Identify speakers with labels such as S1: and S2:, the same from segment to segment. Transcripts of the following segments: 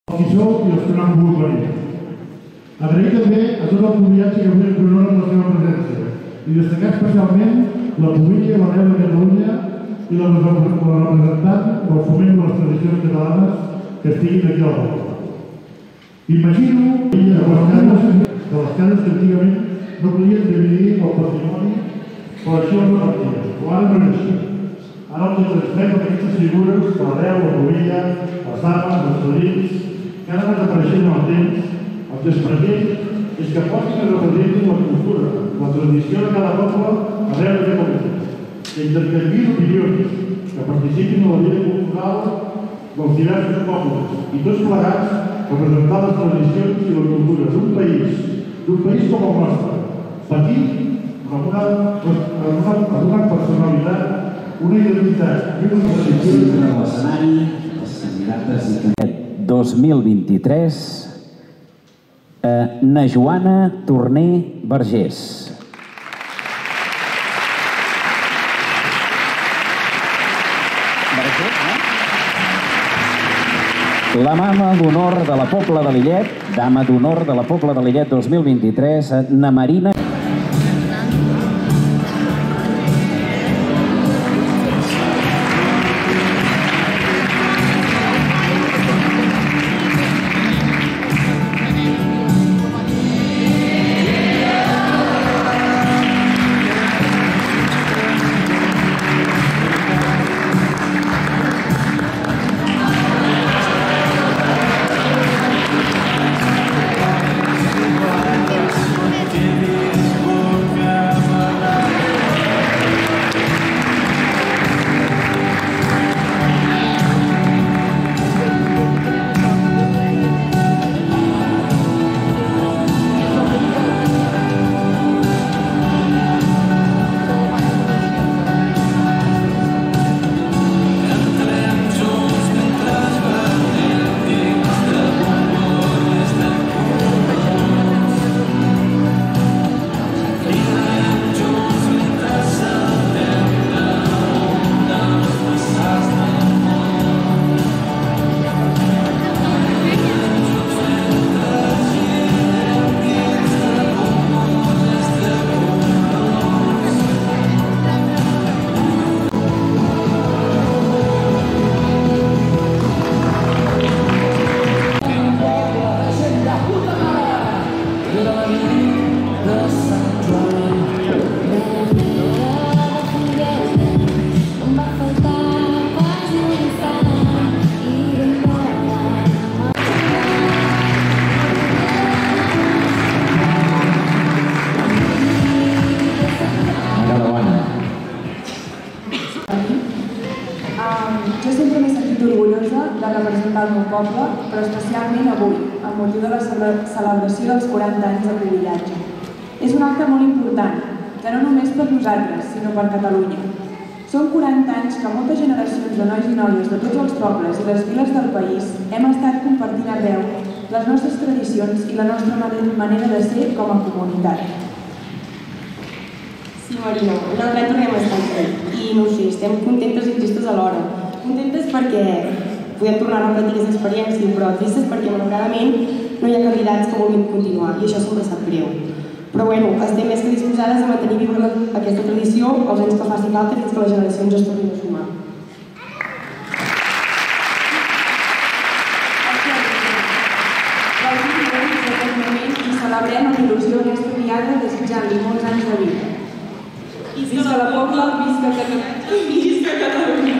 S1: qui sou i els que no han pogut venir. Agrair també a tot el convidatge que avui ens honora amb la seva presència i destacar especialment la Pobilla i la Veu de Catalunya i la representant del foment de les tradicions catalanes que estiguin aquí a la poble. Imagino de les cases que antigament no podien dividir el patrimoni, però així el repartien. Però ara no és així. Ara el que transfem amb aquestes figures, la Veu, la Pobilla, les dames, els padrins, que han anat apareixent en el temps, el que es pretén és que posin i representin la cultura, la tradició de cada poble arreu de Catalunya, que intercanviïn opinions, que participin en la vida cultural dels diversos pobles i tots plegats representar les tradicions i la cultura d'un país com el nostre, petit, però amb una personalitat, una identitat i una tradició.
S2: A l'escenari, els candidates i candidats 2023, na Joana Torner Vergés. La mama d'honor de la Pobla de Lillet, dama d'honor de la Pobla de Lillet 2023, na Marina.
S3: Jo sempre m'he sentit orgullosa de representar el meu poble, però especialment avui, amb motiu de la celebració dels 40 anys de Pobillatge. És un acte molt important, que no només per nosaltres, sinó per Catalunya. Són 40 anys que moltes generacions de nois i noies de tots els pobles i les viles del país hem estat compartint arreu les nostres tradicions i la nostra manera de ser com a comunitat.
S4: Sí, Marina, un altre any tornem a estar aquí. I no ho sé, estem contentes i tristes alhora. Contentes perquè podem tornar a repetir aquesta experiència, però tristes perquè, malauradament, no hi ha candidats que vulguin continuar, i això sempre sap greu. Però bueno, estem més que disposades a mantenir viva aquesta tradició els anys que faci falta fins que les generacions es tornin a sumar.
S3: I celebrem amb il·lusió aquesta diada desitjant-li molts anys de vida. Visca la Pobla, visca Catalunya.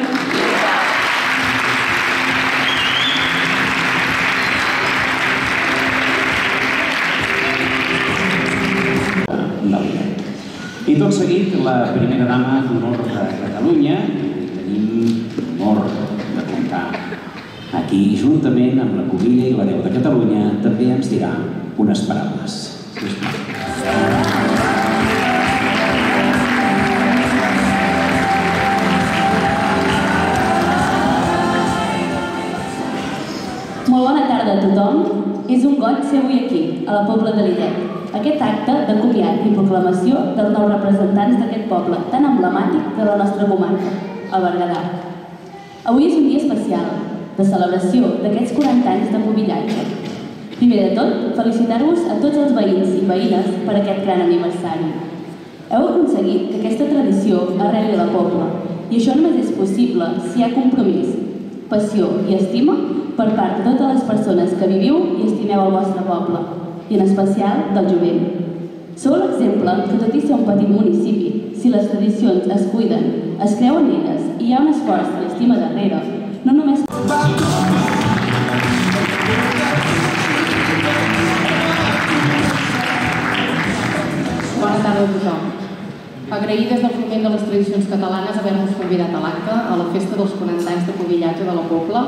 S2: I tot seguit, la primera dama d'honor de Catalunya, tenim l'honor de comptar aquí, juntament amb la Pobilla i la Veu de Catalunya, també ens dirà unes paraules.
S5: Molt bona tarda a tothom. És un goig ser avui aquí, a la Pobla de Lillet. Aquest acte de comiat i proclamació dels nous representants d'aquest poble tan emblemàtic de la nostra comarca, el Berguedà. Avui és un dia especial, de celebració d'aquests 40 anys de Pobillatge. Primer de tot, felicitar-vos a tots els veïns i veïnes per aquest gran aniversari. Heu aconseguit que aquesta tradició arreli a la Pobla, i això només és possible si hi ha compromís, passió i estima per part de totes les persones que viviu i estimeu el vostre poble, i en especial del jovent. Sou l'exemple que tot i ser un petit municipi, si les tradicions es cuiden, es creuen elles i hi ha un esforç i estima darrere, no només...
S6: Bona tarda a tothom. Agrair des del Foment de les Tradicions Catalanes haver-nos convidat a l'acte a la festa dels 40 anys de Pubillatge de la Pobla.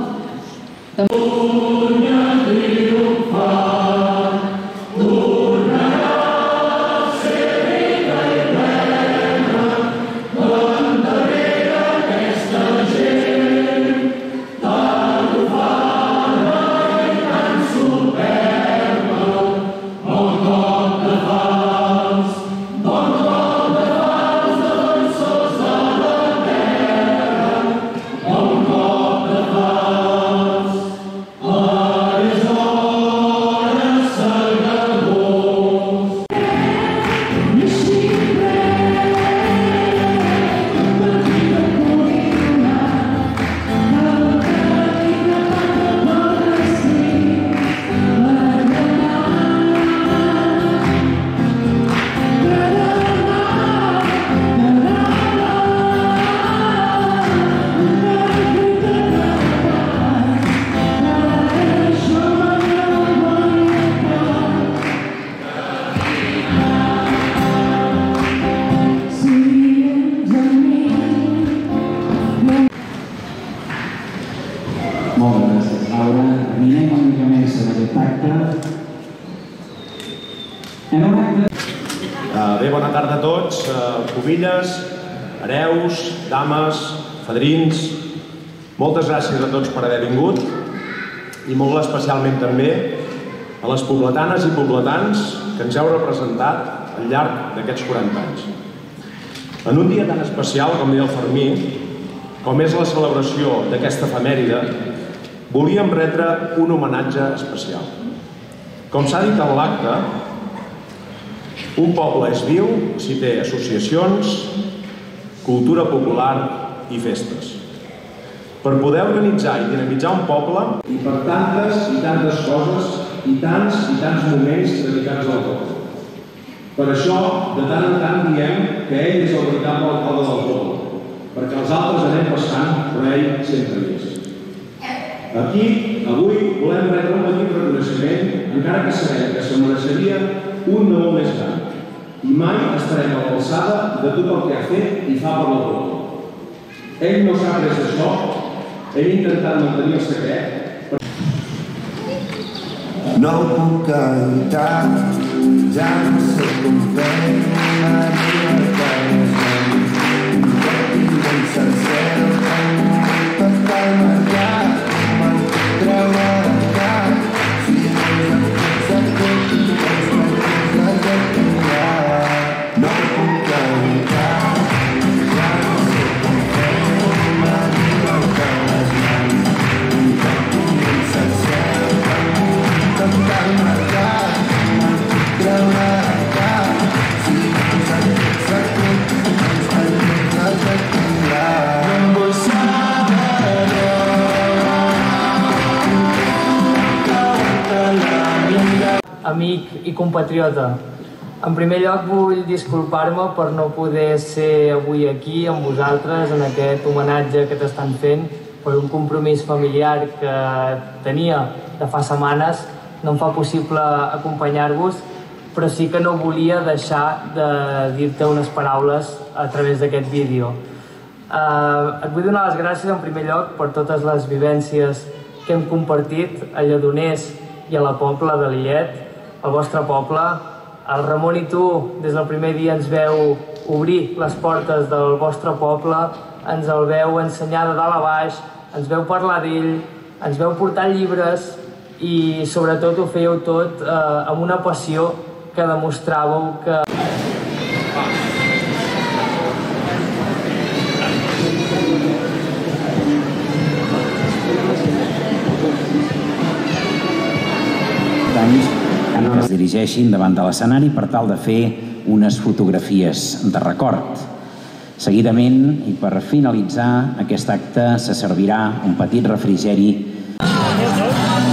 S7: Bé, bona tarda a tots, pubilles, hereus, dames, fadrins. Moltes gràcies a tots per haver vingut i molt especialment també a les pobletanes i pobletans que ens heu representat al llarg d'aquests 40 anys. En un dia tan especial, com deia el Fermí, com és la celebració d'aquesta efemèride, volíem retre un homenatge especial. Com s'ha dit en l'acte, un poble és viu si té associacions, cultura popular i festes. Per poder organitzar i dinamitzar un poble i per tantes i tantes coses i tants moments dedicats al poble. Per això, de tant en tant diem que ell és el veritable alcalde del poble, perquè els altres anem passant, però ell sempre hi és. Aquí, avui, volem retre un petit reconeixement, encara que sabem que se mereixeria un de molt més gran. I mai estarem a l'alçada de tot el que ha fet i fa per la poble. Ell no sap res d'això, hem intentat mantenir el secret.
S8: No puc evitar, ja no sé com fer una llibertat. Tot i ben sencer, tot el mercat, me'n treure de cap. Si no és el fet i tens la que tinguar. No puc evitar, ja no sé com fer una llibertat. Tot i ben sencer, tot el mercat, me'n treure de cap. Si no és el fet i tens la que tinguar. No em vull saber
S9: amic i compatriota. En primer lloc vull disculpar-me per no poder ser avui aquí amb vosaltres en aquest homenatge que t'estan fent per un compromís familiar que tenia de fa setmanes. No em fa possible acompanyar-vos, però sí que no volia deixar de dir-te unes paraules a través d'aquest vídeo. Et vull donar les gràcies en primer lloc per totes les vivències que hem compartit a Lledoners i a la Pobla de Lillet, al vostre poble. El Ramon i tu, des del primer dia, ens veu obrir les portes del vostre poble, ens el veu ensenyar de dalt a baix, ens veu parlar d'ell, ens veu portar llibres i sobretot ho fèieu tot amb una passió que demostràveu que...
S2: anys que es dirigeixin davant de l'escenari per tal de fer unes fotografies de record. Seguidament, i per finalitzar aquest acte, se servirà un petit refrigeri.